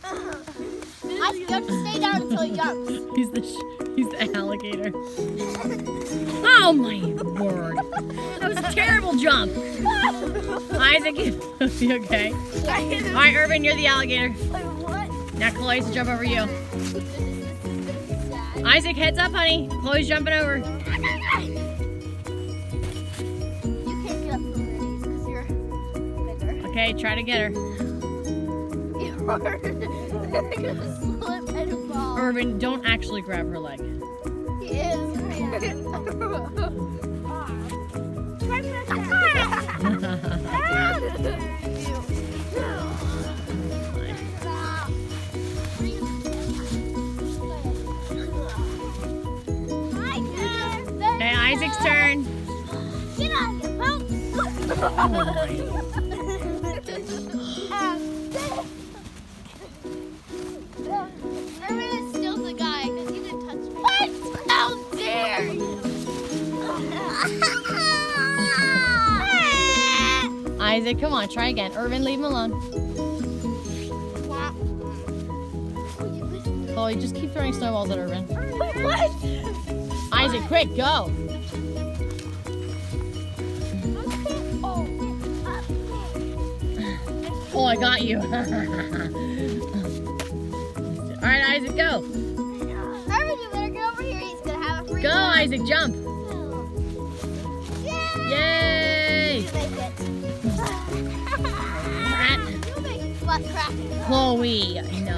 You have to stay down until he jumps. He's the alligator. Oh my word! That was a terrible jump. Isaac, you okay? All right, Irvin, you're the alligator. What? Now Chloe's to jump over you. Isaac, heads up, honey. Chloe's jumping over. You can't get up from these because you're bigger. Okay, try to get her. You're gonna slip and fall. Irvin, don't actually grab her leg. He is. Okay, Isaac's turn. Get on your boat. Irvin is still the guy because you didn't touch me. What? How dare you? Isaac, come on, try again. Irvin, leave him alone. Chloe, just keep throwing snowballs at Irvin. What? Isaac, quick, go. Oh, I got you. All right, Isaac, go. Irvin, you better get over here. He's gonna have a free Go, ride. Isaac, jump. Yay! You make it. You make it butt cracking. Chloe, I know.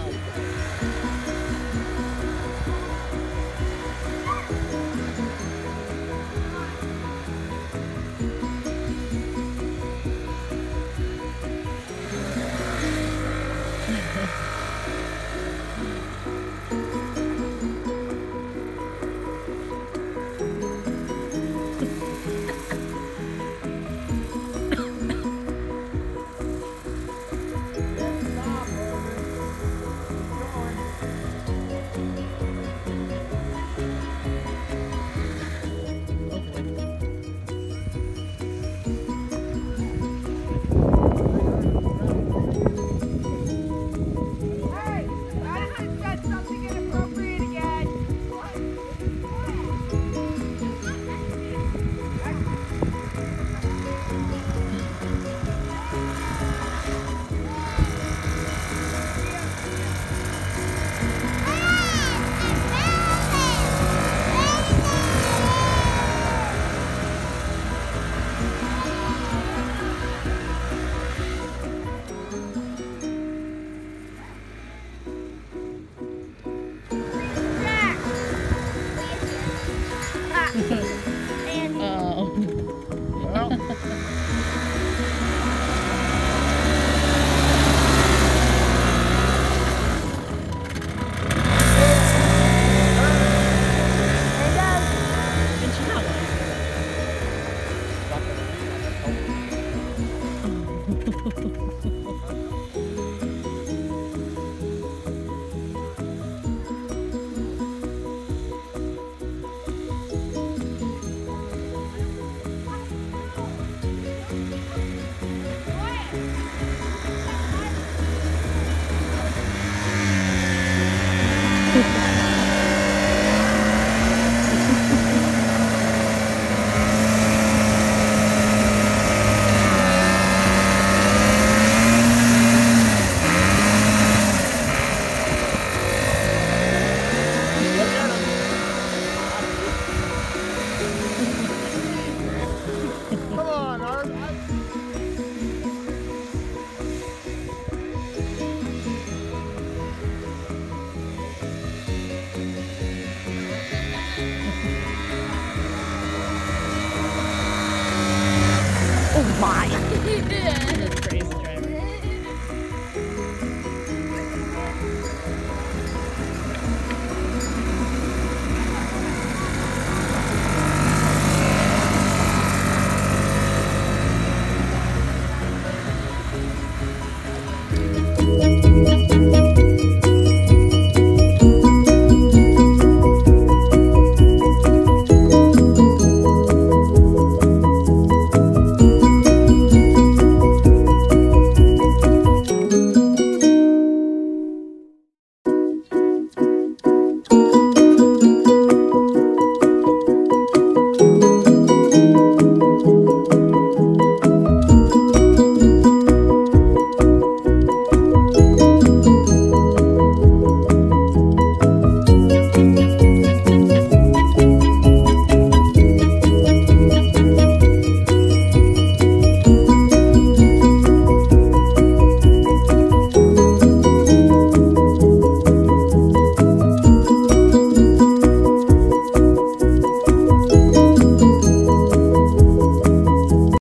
He did.